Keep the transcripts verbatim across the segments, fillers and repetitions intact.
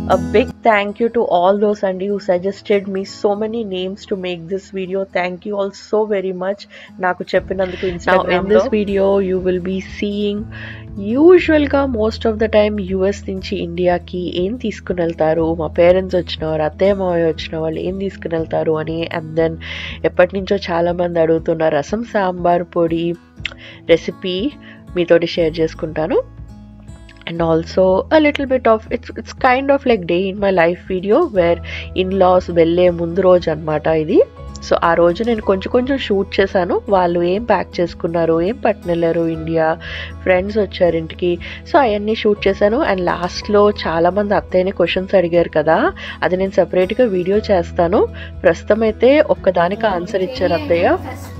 A big thank you to all those and who suggested me so many names to make this video. Thank you all so very much. Naku cheppinanduku Instagram. Now in this video you will be seeing usual ga most of the time U S nunchi India ki em teeskuni veltaru, ma parents vachinavaru attaya mavaya vachina vallu em teeskuni veltaru ani, and then eppati nuncho chaala mandi adugutunna rasam sambar podi recipe meetoti share చేసుకుంటాను. And also a little bit of it's it's kind of like day in my life video where in-laws వెళ్ళే ముందు రోజు అన్నమాట ఇది. So ఆ రోజు నేను కొంచెం కొంచెం షూట్ చేశాను. వాళ్ళు ఏం ప్యాక్ చేసుకున్నారు, ఏం పట్టుకెళ్ళారు, ఇండియా ఫ్రెండ్స్ వచ్చారు ఇంటికి, సో అవన్నీ షూట్ చేశాను. అండ్ లాస్ట్లో చాలామంది అత్తయ్యని క్వశ్చన్స్ అడిగారు కదా, అది నేను సపరేట్గా వీడియో చేస్తాను. ప్రస్తుతం అయితే ఒక్కదానికి ఆన్సర్ ఇచ్చారు అత్తయ్య.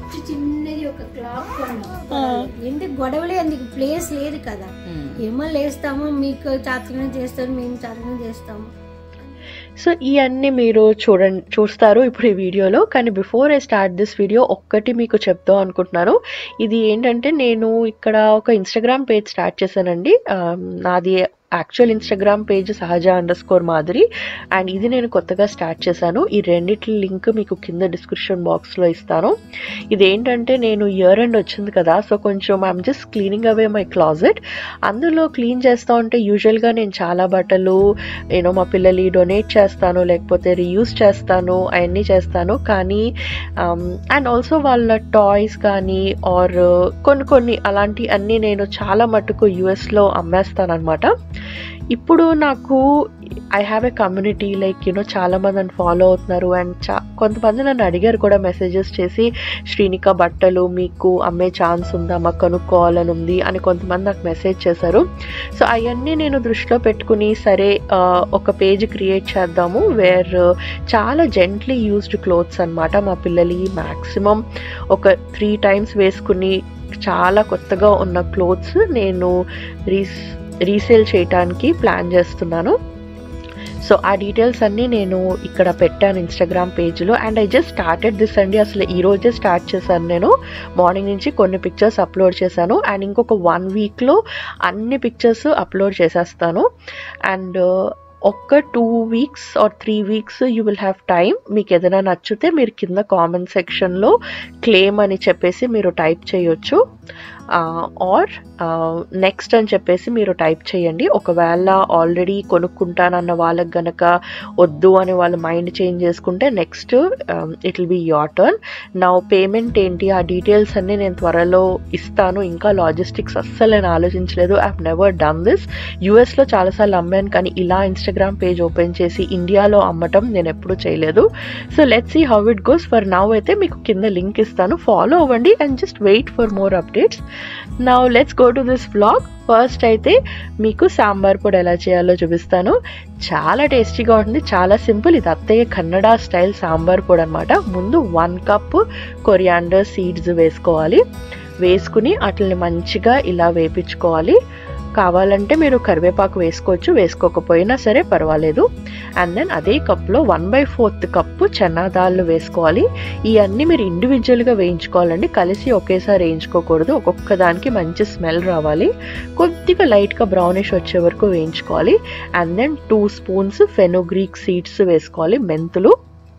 ఎందుకు గొడవలే, అందుకు ప్లేస్ లేదు కదా, ఏమో లేస్తాము, మీకు చాతకం చేస్తాము, మేము చాతకం చేస్తాము. సో ఇవన్నీ మీరు చూడండి చూస్తారు ఇప్పుడు ఈ వీడియోలో. కానీ before I start this video ఒక్కటి మీకు చెప్దాం అనుకుంటున్నాను. ఇది ఏంటంటే నేను ఇక్కడ ఒక ఇన్స్టాగ్రామ్ పేజ్ స్టార్ట్ చేశానండి. నాది actual Instagram page Sahaja underscore Madhuri, and ఇది నేను కొత్తగా స్టార్ట్ చేశాను. ఈ రెండిటి లింక్ మీకు కింద డిస్క్రిప్షన్ బాక్స్లో ఇస్తాను. ఇదేంటంటే నేను ఇయర్ ఎండ్ వచ్చింది కదా, సో కొంచెం I'm just cleaning away my closet. అందులో క్లీన్ చేస్తూ ఉంటే యూజువల్గా నేను చాలా బట్టలు నేను మా పిల్లలు డొనేట్ చేస్తాను, లేకపోతే రీయూజ్ చేస్తాను, అవన్నీ చేస్తాను. కానీ అండ్ ఆల్సో వాళ్ళ టాయ్స్ కానీ ఆర్ కొన్ని కొన్ని అలాంటి అన్నీ నేను చాలా మటుకు యూఎస్లో అమ్మేస్తాను అనమాట. ఇప్పుడు నాకు I have a community, like you know చాలా మంది నన్ను ఫాలో అవుతున్నారు. అండ్ చా కొంతమంది నన్ను అడిగారు కూడా మెసేజెస్ చేసి, శ్రీనిక బట్టలు మీకు అమ్మే ఛాన్స్ ఉందా, మాకు కనుక్కోవాలని ఉంది అని కొంతమంది నాకు మెసేజ్ చేశారు. సో అవన్నీ నేను దృష్టిలో పెట్టుకుని సరే ఒక పేజ్ క్రియేట్ చేద్దాము వేర్ చాలా జెంట్లీ యూజ్డ్ క్లోత్స్ అనమాట. మా పిల్లలు మ్యాక్సిమం ఒక త్రీ టైమ్స్ వేసుకుని చాలా కొత్తగా ఉన్న క్లోత్స్ నేను రీస్ రీసేల్ చేయడానికి ప్లాన్ చేస్తున్నాను. సో ఆ డీటెయిల్స్ అన్నీ నేను ఇక్కడ పెట్టాను ఇన్స్టాగ్రామ్ పేజ్లో. And I just started this అండి. అసలు ఈరోజే స్టార్ట్ చేశాను. నేను మార్నింగ్ నుంచి కొన్ని పిక్చర్స్ అప్లోడ్ చేశాను. అండ్ ఇంకొక వన్ వీక్లో అన్ని పిక్చర్స్ అప్లోడ్ చేసేస్తాను. అండ్ ఒక్క two weeks or three weeks you will have time. మీకు ఏదైనా నచ్చితే మీరు కింద కామెంట్ సెక్షన్లో క్లెయిమ్ అని చెప్పేసి మీరు టైప్ చేయొచ్చు, ఆర్ నెక్స్ట్ అని చెప్పేసి మీరు టైప్ చేయండి. ఒకవేళ ఆల్రెడీ కొనుక్కుంటానన్న వాళ్ళకి గనక వద్దు అని వాళ్ళు మైండ్ చేంజ్ చేసుకుంటే next it will be your turn. నా పేమెంట్ ఏంటి ఆ డీటెయిల్స్ అన్నీ నేను త్వరలో ఇస్తాను. ఇంకా లాజిస్టిక్స్ అస్సలు నేను ఆలోచించలేదు. I have never done this. యూఎస్లో చాలాసార్లు అమ్మాను, కానీ ఇలా ఇన్స్టాగ్రామ్ పేజ్ ఓపెన్ చేసి ఇండియాలో అమ్మటం నేను ఎప్పుడూ చేయలేదు. So let's see how it goes. For now అయితే మీకు కింద లింక్ ఇస్తాను, ఫాలో అవ్వండి and just wait for more updates. Now let's go to this vlog. First అయితే మీకు సాంబార్ పొడి ఎలా చేయాలో చూపిస్తాను. చాలా టేస్టీగా ఉంటుంది, చాలా సింపుల్. ఇది అత్తయ్య కన్నడ స్టైల్ సాంబార్ పొడి అనమాట. ముందు వన్ కప్ కొరియాండర్ సీడ్స్ వేసుకోవాలి. వేసుకుని వాటిని మంచిగా ఇలా వేపించుకోవాలి. కావాలంటే మీరు కరివేపాకు వేసుకోవచ్చు, వేసుకోకపోయినా సరే పర్వాలేదు. అండ్ దెన్ అదే కప్లో వన్ బై ఫోర్త్ కప్పు చెన్నాదాళ్ళు వేసుకోవాలి. ఇవన్నీ మీరు ఇండివిజువల్గా వేయించుకోవాలండి, కలిసి ఒకేసారి వేయించుకోకూడదు. ఒక్కొక్క దానికి మంచి స్మెల్ రావాలి. కొద్దిగా లైట్గా బ్రౌనిష్ వచ్చే వరకు వేయించుకోవాలి. And then two spoons fenugreek seeds వేసుకోవాలి, మెంతులు.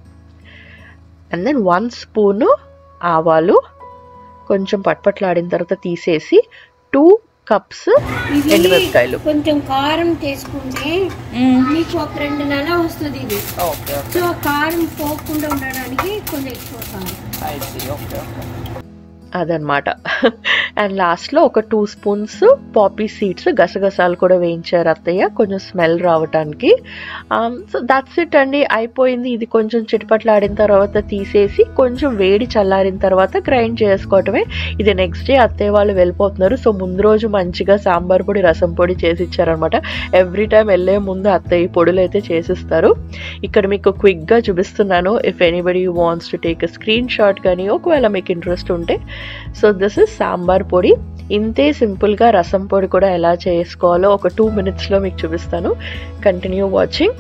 అండ్ దెన్ వన్ స్పూను ఆవాలు కొంచెం పట్పట్లాడిన తర్వాత తీసేసి టూ కప్స్ ఎండుమిరపకాయలు. కొంచెం కారం చేసుకుంటే మీకు ఒక రెండు నెల వస్తుంది ఇది. సో కారం పోకుండా ఉండడానికి కొంచెం ఎక్కువ కారం అదనమాట. అండ్ లాస్ట్లో ఒక టూ స్పూన్స్ పాపీ సీడ్స్ గసగసాలు కూడా వేయించారు అత్తయ్య, కొంచెం స్మెల్ రావటానికి. సో దట్స్ ఇట్ అండి, అయిపోయింది. ఇది కొంచెం చిటపట్లాడిన తర్వాత తీసేసి కొంచెం వేడి చల్లారిన తర్వాత గ్రైండ్ చేసుకోవటమే. ఇది నెక్స్ట్ డే అత్తయ్య వాళ్ళు వెళ్ళిపోతున్నారు. సో ముందు రోజు మంచిగా సాంబార్ పొడి రసం పొడి చేసి ఇచ్చారనమాట. ఎవ్రీ టైం వెళ్ళే ముందు అత్తయ్య పొడులు అయితే చేసిస్తారు. ఇక్కడ మీకు క్విక్గా చూపిస్తున్నాను. If anybody wants to take a screenshot కానీ ఒకవేళ మీకు ఇంట్రెస్ట్ ఉంటే. సో దిస్ ఇస్ సాంబార్ పొడి. ఇంతే సింపుల్గా రసం పొడి కూడా ఎలా చేసుకోవాలో ఒక టూ మినిట్స్లో మీకు చూపిస్తాను. Continue watching.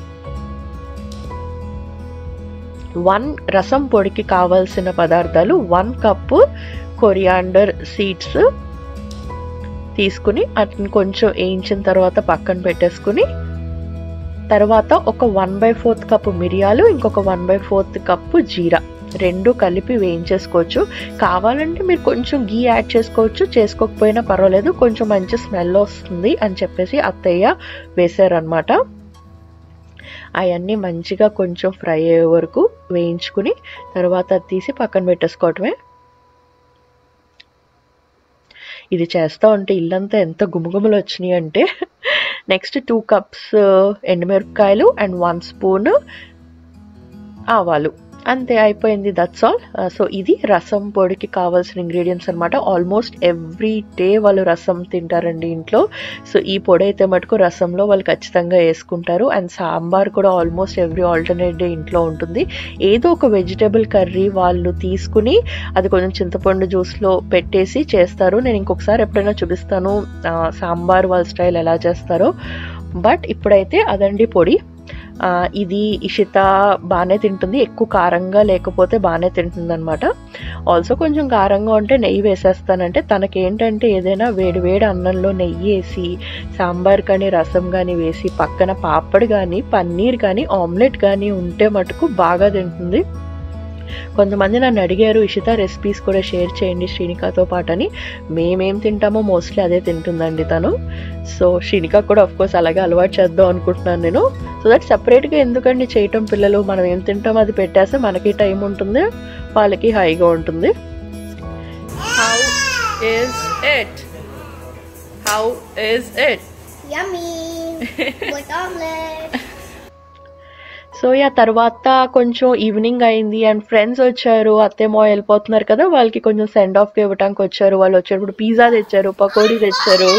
వన్ రసం పొడికి కావాల్సిన పదార్థాలు వన్ కప్పు కొరియాండర్ సీడ్స్ తీసుకుని వాటిని కొంచెం వేయించిన తర్వాత పక్కన పెట్టేసుకుని తర్వాత ఒక వన్ బై ఫోర్త్ కప్పు మిరియాలు, ఇంకొక వన్ బై ఫోర్త్ కప్పు జీరా రెండు కలిపి వేయించేసుకోవచ్చు. కావాలంటే మీరు కొంచెం గీ యాడ్ చేసుకోవచ్చు, చేసుకోకపోయినా పర్వాలేదు, కొంచెం మంచి స్మెల్ వస్తుంది అని చెప్పేసి అత్తయ్య వేసారనమాట. అవన్నీ మంచిగా కొంచెం ఫ్రై అయ్యే వరకు వేయించుకుని తర్వాత అది తీసి పక్కన పెట్టేసుకోవటమే. ఇది చేస్తూ ఉంటే ఇల్లంతా ఎంత గుమగుమలు వచ్చినాయి అంటే. నెక్స్ట్ టూ కప్స్ ఎండుమిరపకాయలు అండ్ వన్ స్పూన్ ఆవాలు, అంతే అయిపోయింది. That's all. సో ఇది రసం పొడికి కావాల్సిన ఇంగ్రీడియంట్స్ అనమాట. ఆల్మోస్ట్ ఎవ్రీ డే వాళ్ళు రసం తింటారండి ఇంట్లో. సో ఈ పొడి అయితే మటుకు రసంలో వాళ్ళు ఖచ్చితంగా వేసుకుంటారు. అండ్ సాంబార్ కూడా ఆల్మోస్ట్ ఎవ్రీ ఆల్టర్నేట్ డే ఇంట్లో ఉంటుంది. ఏదో ఒక వెజిటేబుల్ కర్రీ వాళ్ళు తీసుకుని అది కొంచెం చింతపండు జ్యూస్లో పెట్టేసి చేస్తారు. నేను ఇంకొకసారి ఎప్పుడైనా చూపిస్తాను సాంబార్ వాళ్ళ స్టైల్ ఎలా చేస్తారో. బట్ ఇప్పుడైతే అదండి పొడి. ఇది ఇషిత బాగానే తింటుంది, ఎక్కువ కారంగా లేకపోతే బాగానే తింటుంది అనమాట. ఆల్సో కొంచెం కారంగా ఉంటే నెయ్యి వేసేస్తానంటే తనకేంటంటే ఏదైనా వేడి వేడి అన్నంలో నెయ్యి వేసి సాంబార్ కానీ రసం కానీ వేసి పక్కన పాపడ్ కానీ పన్నీర్ కానీ ఆమ్లెట్ కానీ ఉంటే మటుకు బాగా తింటుంది. కొంతమంది నన్ను అడిగారు ఇషిత రెసిపీస్ కూడా షేర్ చేయండి శ్రీనికతో పాటు అని. మేమేం తింటామో మోస్ట్లీ అదే తింటుందండి తను. సో శ్రీనిక కూడా ఆఫ్కోర్స్ అలాగే అలవాటు చేద్దాం అనుకుంటున్నాను నేను. సో దట్ సపరేట్గా ఎందుకండి చేయటం, పిల్లలు మనం ఏం తింటామో అది పెట్టేస్తే మనకి టైం ఉంటుంది, వాళ్ళకి హాయిగా ఉంటుంది. How is it? How is it? Yummy. With omelette. So yeah తర్వాత కొంచెం ఈవినింగ్ అయింది అండ్ ఫ్రెండ్స్ వచ్చారు, అత్తేమో వెళ్ళిపోతున్నారు కదా, వాళ్ళకి కొంచెం సెండ్ ఆఫ్ ఇవ్వడానికి వచ్చారు. వాళ్ళు వచ్చేటప్పుడు పిజ్జా తెచ్చారు, పకోడీ తెచ్చారు.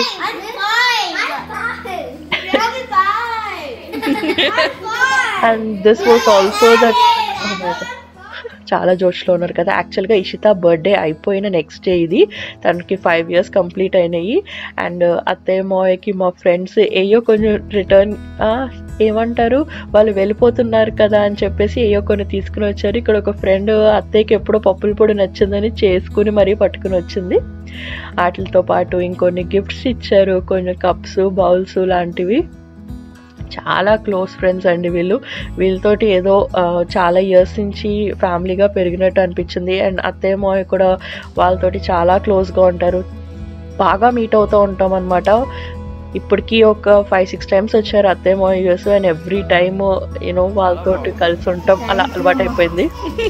And this was also that చాలా జోష్లో ఉన్నారు కదా. యాక్చువల్గా ఇషిత బర్త్డే అయిపోయిన నెక్స్ట్ డే ఇది, తనకి ఫైవ్ ఇయర్స్ కంప్లీట్ అయినాయి. అండ్ అత్తయ్య మావయ్యకి మా ఫ్రెండ్స్ ఏయో కొంచెం రిటర్న్ ఏమంటారు వాళ్ళు వెళ్ళిపోతున్నారు కదా అని చెప్పేసి ఏయో కొన్ని తీసుకుని వచ్చారు. ఇక్కడ ఒక ఫ్రెండ్ అత్తయ్యకి ఎప్పుడో పప్పుల పొడి నచ్చిందని చేసుకుని మరీ పట్టుకుని వచ్చింది. వాటితో పాటు ఇంకొన్ని గిఫ్ట్స్ ఇచ్చారు, కొన్ని కప్స్ బౌల్స్ లాంటివి. చాలా క్లోజ్ ఫ్రెండ్స్ అండి వీళ్ళు. వీళ్ళతోటి ఏదో చాలా ఇయర్స్ నుంచి ఫ్యామిలీగా పెరిగినట్టు అనిపించింది. అండ్ అత్తయ్య మావయ్య కూడా వాళ్ళతోటి చాలా క్లోజ్గా ఉంటారు, బాగా మీట్ అవుతూ ఉంటాం అనమాట. ఇప్పటికీ ఒక ఫైవ్ సిక్స్ టైమ్స్ వచ్చారు అత్తయ్య మావయ్య US, and every time you know వాళ్ళతోటి కలిసి ఉంటాం, అలా అలవాటు అయిపోయింది.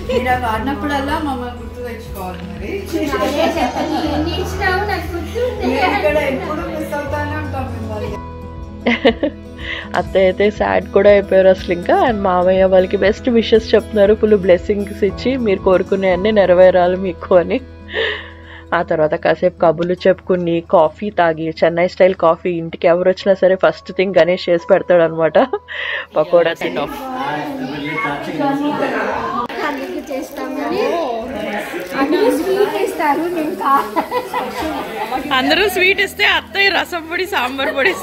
అత్తయ్య అయితే సాడ్ కూడా అయిపోయారు అసలు ఇంకా. అండ్ మామయ్య వాళ్ళకి బెస్ట్ విషెస్ చెప్తున్నారు, ఫుల్ బ్లెస్సింగ్స్ ఇచ్చి మీరు కోరుకునే అన్ని నెరవేరాలి మీకు అని. ఆ తర్వాత కాసేపు కబుర్లు చెప్పుకుని కాఫీ తాగి, చెన్నై స్టైల్ కాఫీ, ఇంటికి ఎవరు వచ్చినా సరే ఫస్ట్ థింగ్ గణేష్ చేసి పెడతాడు అనమాట, పకోడా సెండ్ ఆఫ్. అందరూ స్వీట్ ఇస్తే అత్తయ్య రసం పొడి సాంబార్ పొడి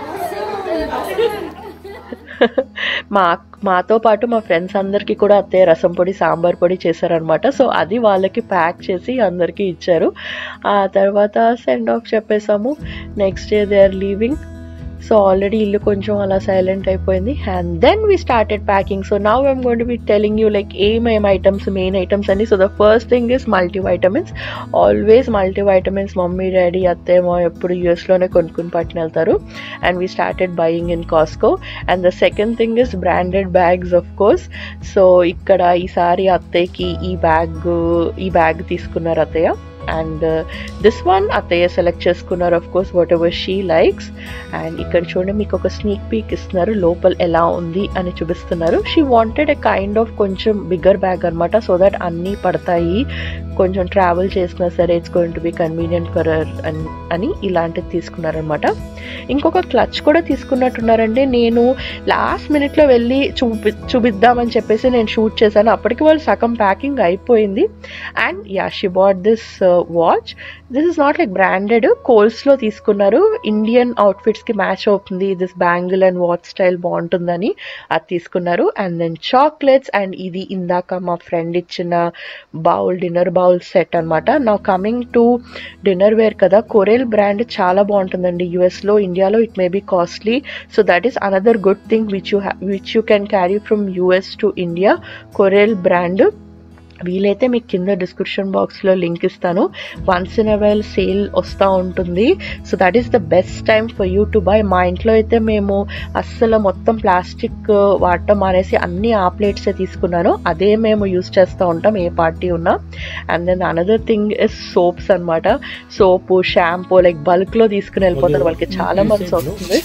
మా మాతో పాటు మా ఫ్రెండ్స్ అందరికీ కూడా అత్తయ్య రసం పొడి సాంబార్ పొడి చేశారనమాట. సో అది వాళ్ళకి ప్యాక్ చేసి అందరికీ ఇచ్చారు. ఆ తర్వాత సెండ్ ఆఫ్ చెప్పేసాము. Next day they are leaving. So already ఇల్లు కొంచెం అలా సైలెంట్ అయిపోయింది. And then we started packing. So now I'm going to be telling you like ఏమేం ఐటమ్స్, మెయిన్ ఐటమ్స్ అని. So the first thing is multivitamins. Always multivitamins mummy daddy అత్తేమో ఎప్పుడు యూఎస్లోనే కొనుక్కుని పట్టుని వెళ్తారు. And we started buying in Costco. And the second thing is branded bags of course. So ఇక్కడ ఈసారి అత్తయ్యకి ఈ బ్యాగ్ ఈ బ్యాగ్ తీసుకున్నారు అత్తయ్య. అండ్ దిస్ వన్ అత్తయ్య సెలెక్ట్ చేసుకున్నారు of course whatever she likes. And ఇక్కడ చూడండి మీకు ఒక స్నీక్ పీక్ ఇస్తున్నారు, లోపల ఎలా ఉంది అని చూపిస్తున్నారు. She wanted a kind of కొంచెం బిగ్గర్ బ్యాగ్ అనమాట, సో దట్ అన్నీ పడతాయి, కొంచెం ట్రావెల్ చేసినా సరే it's going to be convenient for her అని ఇలాంటిది తీసుకున్నారనమాట. ఇంకొక క్లచ్ కూడా తీసుకున్నట్టున్నారండి. నేను లాస్ట్ మినిట్లో వెళ్ళి చూపి చూపిద్దామని చెప్పేసి నేను షూట్ చేశాను, అప్పటికి వాళ్ళు సగం ప్యాకింగ్ అయిపోయింది. And yeah she bought this watch. This is not like branded, కోల్స్లో తీసుకున్నారు, ఇండియన్ అవుట్ఫిట్స్కి మ్యాచ్ అవుతుంది, this bangle and watch style బాగుంటుందని అది తీసుకున్నారు. And then chocolates. అండ్ ఇది ఇందాక మా ఫ్రెండ్ ఇచ్చిన bowl, dinner bowl bowl set అనమాట. నా కమింగ్ టు డిన్నర్ వేర్ కదా, కొరెల్ బ్రాండ్ చాలా బాగుంటుందండి యూఎస్లో. ఇండియాలో it may be costly, so that is another good thing which you which you can carry from US to India. Corelle brand వీలైతే మీకు కింద డిస్క్రిప్షన్ బాక్స్లో లింక్ ఇస్తాను. Once in a while sale వస్తూ ఉంటుంది. So that is the best time for you to buy. మా ఇంట్లో అయితే మేము అస్సలు మొత్తం ప్లాస్టిక్ వాడటం మానేసి అన్ని ఆ ప్లేట్సే తీసుకున్నాను. అదే మేము యూస్ చేస్తూ ఉంటాం ఏ పార్టీ ఉన్నా. And then another thing is soaps అనమాట. సోపు, షాంపూ లైక్ బల్క్లో తీసుకుని వెళ్ళిపోతారు. వాళ్ళకి చాలా మంది వస్తుంది.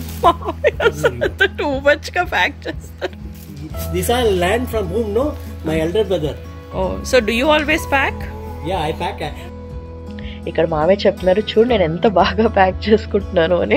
టూ మచ్ గా ప్యాక్ చేస్తారు. These are land from whom? No, my elder brother. Oh, so do you always pack? Yeah, I pack. ఇక్కడ మామే చెప్తున్నారు, చూడు నేను ఎంత బాగా ప్యాక్ చేసుకుంటున్నాను అని.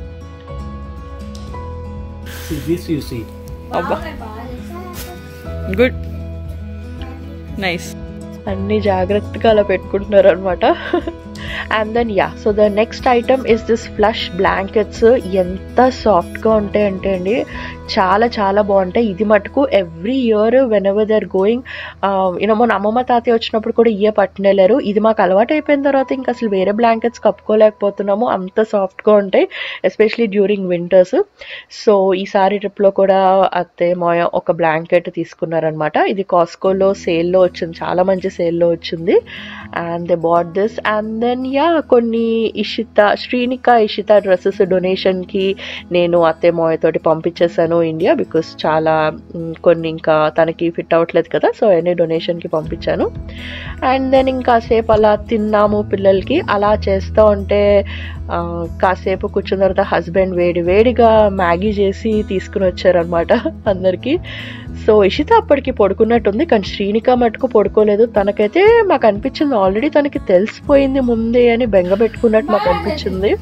See this, you see. Abba. Good. Nice. అన్ని జాగ్రత్తగా అలా పెట్టుకుంటున్నారు అనమాట. And then yeah so the next item is this flush blankets. ఎంత సాఫ్ట్గా ఉంటాయంటే అండి, చాలా చాలా బాగుంటాయి. ఇది మటుకు every year whenever they are going, you know మొన్న అమ్మమ్మ తాతయ్య వచ్చినప్పుడు కూడా ఇయే పట్టుకెళ్ళారు. ఇది మాకు అలవాటు అయిపోయిన తర్వాత ఇంకా అసలు వేరే బ్లాంకెట్స్ కప్పుకోలేకపోతున్నాము, అంత సాఫ్ట్గా ఉంటాయి, ఎస్పెషలీ డ్యూరింగ్ వింటర్స్. సో ఈసారి ట్రిప్లో కూడా అత్తయ్య మాయ ఒక బ్లాంకెట్ తీసుకున్నారనమాట. ఇది కాస్కోలో సేల్లో వచ్చింది, చాలా మంచి సేల్లో వచ్చింది. And they bought this. And then yeah కొన్ని ఇషిత శ్రీనిక ఇషిత డ్రెస్సెస్ డొనేషన్కి నేను అత్తయ్య మాయతోటి పంపించేసాను ఇండియా, బికాస్ చాలా కొన్ని ఇంకా తనకి ఫిట్ అవ్వట్లేదు కదా, సో అవన్నీ డొనేషన్కి పంపించాను. అండ్ దెన్ ఇంకాసేపు అలా తిన్నాము పిల్లలకి. అలా చేస్తూ ఉంటే కాసేపు కూర్చున్న తర్వాత హస్బెండ్ వేడి వేడిగా మ్యాగీ చేసి తీసుకుని వచ్చారనమాట అందరికీ. సో ఇషిత అప్పటికి పడుకున్నట్టుంది, కానీ శ్రీనిక మటుకు పడుకోలేదు. తనకైతే మాకు అనిపించింది ఆల్రెడీ తనకి తెలిసిపోయింది ముందే అని బెంగ పెట్టుకున్నట్టు మాకు అనిపించింది.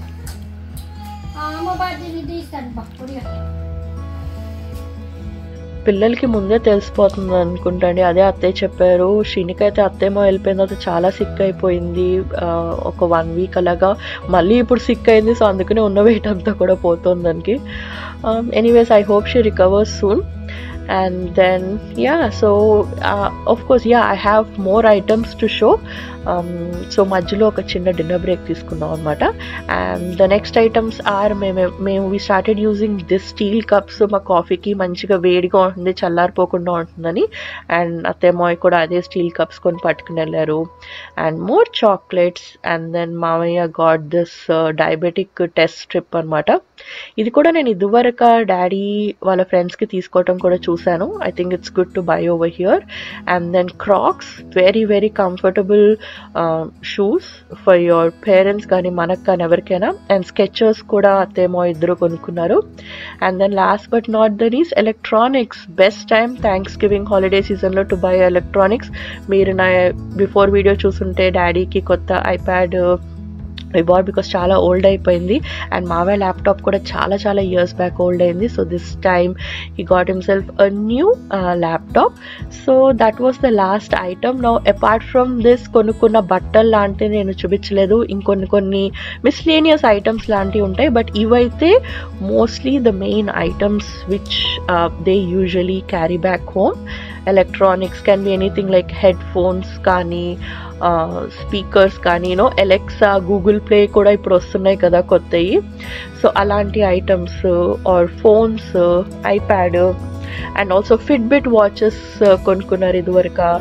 పిల్లలకి ముందే తెలిసిపోతుంది అనుకుంటండి, అదే అత్తయ్య చెప్పారు. శ్రీనిక అయితే అత్తయ్యమో వెళ్ళిపోయిన తర్వాత చాలా సిక్ అయిపోయింది, ఒక వన్ వీక్ అలాగా. మళ్ళీ ఇప్పుడు సిక్ అయింది, సో అందుకనే ఉన్న వెయిట్ అంతా కూడా పోతుంది దానికి. Anyways I hope she recovers soon. And then yeah, so uh, of course yeah I have more items to show. um, so మధ్యలో ఒక చిన్న డిన్నర్ బ్రేక్ తీసుకున్నాం అనమాట. And the next items are మేము మేము we started using this steel cups. మా కాఫీకి మంచిగా వేడిగా ఉంటుంది, చల్లారిపోకుండా ఉంటుందని. అండ్ అత్తయ్య కూడా అదే స్టీల్ కప్స్ కొని పట్టుకుని వెళ్ళారు. And more chocolates. And then మామయ్య got this diabetic test strip అనమాట. ఇది కూడా నేను ఇదివరకు డాడీ వాళ్ళ ఫ్రెండ్స్కి తీసుకోవటం కూడా చూసాను. I think it's good to buy over here. And then Crocs, very very comfortable shoes for your parents కానీ మనకు కానీ ఎవరికైనా. అండ్ స్కెచర్స్ కూడా అత్తేమో ఇద్దరు కొనుక్కున్నారు. And then last but not the least electronics. Best time Thanksgiving holiday సీజన్లో to buy electronics. మీరు నా బిఫోర్ వీడియో చూసుంటే డాడీకి కొత్త ఐప్యాడ్ ఐ బాట్ బికాస్ చాలా ఓల్డ్ అయిపోయింది. అండ్ మావే ల్యాప్టాప్ కూడా చాలా చాలా ఇయర్స్ బ్యాక్ ఓల్డ్ అయింది. So this time he got himself a new laptop. So that was the last item. Now apart from this కొనుక్కున్న బట్టలు లాంటివి నేను చూపించలేదు, ఇంకొన్ని కొన్ని మిస్లేనియస్ ఐటమ్స్ లాంటివి ఉంటాయి. బట్ ఇవైతే mostly the main items which they usually carry back home. Electronics can be anything like headphones కానీ, స్పీకర్స్ కానీ, యూనో ఎలెక్సా, గూగుల్ ప్లే కూడా ఇప్పుడు వస్తున్నాయి కదా కొత్తవి. సో అలాంటి items are phones, iPad and also Fitbit watches కొనుక్కున్నారు ఇదివరకు.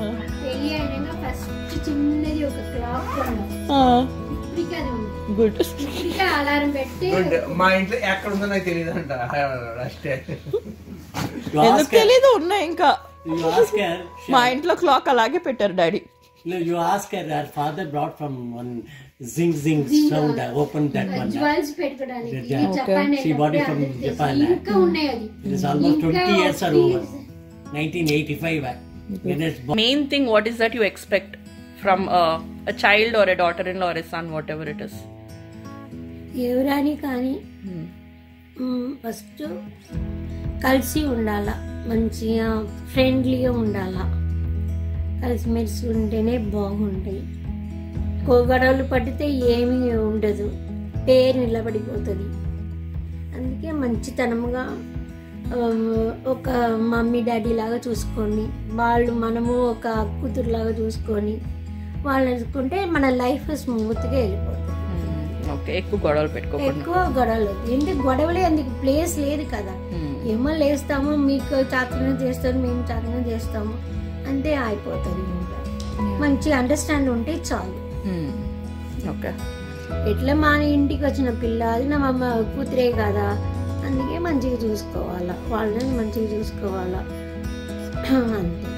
గుడ్. మా ఇంట్లో ఎక్కడ ఉందో నాకు తెలియదు అంట. ఎందుకు తెలీదు, ఉన్నాయి ఇంకా. మా ఇంట్లో క్లాక్ అలాగే పెట్టారు daddy. No, you ask her. Her father brought from one zing zing sound. I opened that one. Jewels pettukodaniki Japan. She bought it from Japan. Inka unnai adi. It is almost twenty years or over. nineteen eighty-five. Main thing, what is that you expect from a, a child or a daughter-in-law or a son, whatever it is? ఎవర్ani కానీ first కలిసి ఉండాలా, మంచిగా ఫ్రెండ్లీగా ఉండాలా, కలిసిమెలిసి ఉంటేనే బాగుంటాయి. గొడవలు పడితే ఏమీ ఉండదు, పేరు నిలబడిపోతుంది. అందుకే మంచితనంగా ఒక మమ్మీ డాడీ లాగా చూసుకొని, వాళ్ళు మనము ఒక కూతురులాగా చూసుకొని వాళ్ళు అనుకుంటే మన లైఫ్ స్మూత్గా వెళ్ళిపోతుంది. ఓకే, ఎక్కువ గొడవలు పెట్టుకోకూడదు. ఎక్కువ గొడవలు ఎందుకు గొడవలే అందుకు ప్లేస్ లేదు కదా. ఏమో లేస్తాము, మీకు చాతన చేస్తాము, మేము చాతన చేస్తాము, అంతే అయిపోతుంది. మంచి అండర్స్టాండ్ ఉంటే చాలు. ఓకే, ఎట్లా మా ఇంటికి వచ్చిన పిల్ల అది నా అమ్మ కూతురే కదా, అందుకే మంచిగా చూసుకోవాలా, వాళ్ళని మంచిగా చూసుకోవాలా అంతే.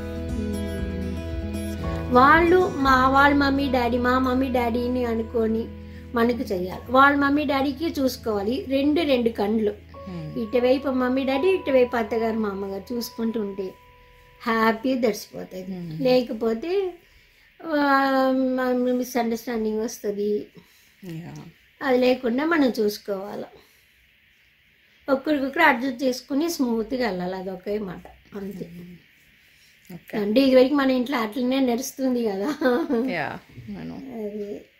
వాళ్ళు మా వాళ్ళ మమ్మీ డాడీ మా మమ్మీ డాడీని అనుకొని మనకు చెయ్యాలి, వాళ్ళ మమ్మీ డాడీకి చూసుకోవాలి. రెండు రెండు కండ్లు, ఇటువైపు మమ్మీ డాడీ, ఇటువైపు అత్తగారు మా అమ్మగారు చూసుకుంటూ ఉంటే హ్యాపీ దడిచిపోతుంది. లేకపోతే మిస్అండర్స్టాండింగ్ వస్తుంది. అది లేకుండా మనం చూసుకోవాలి, ఒక్కరికొకరు అడ్జస్ట్ చేసుకుని స్మూత్గా వెళ్ళాలి. అదొకే మాట అంతే. అంటే ఇదివరకు మన ఇంట్లో అట్లనే నడుస్తుంది కదా. అది